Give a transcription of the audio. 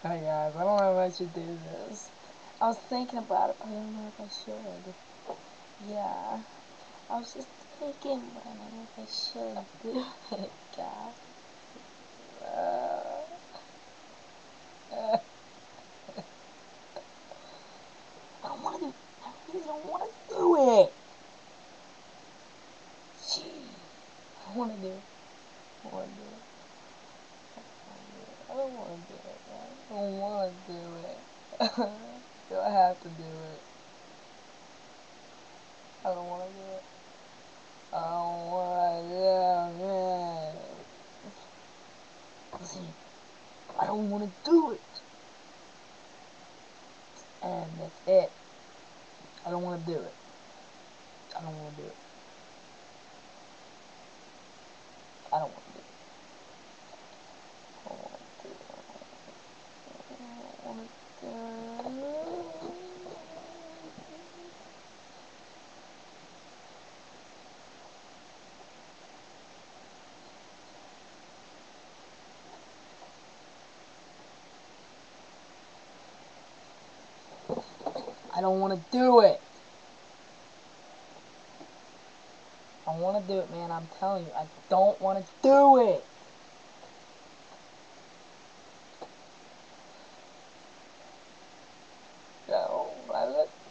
Hi guys, I don't know if I should do this. I was thinking about it, but I don't know if I should. Yeah, I was just thinking, but I don't know if I should do it, guys. I don't want to do it. I really don't want to do it. Gee, I want to do it. I want to do it. I don't want to do it. I don't want to do it. Do I have to do it? I don't want to do it. I don't want to do it. Listen, I don't want to do it. And that's it. I don't want to do it. I don't want to do it. I don't want to do it. I don't want to do it. I don't want to do it. I don't want to do it. I want to do it, man. I'm telling you, I don't want to do it. No, I let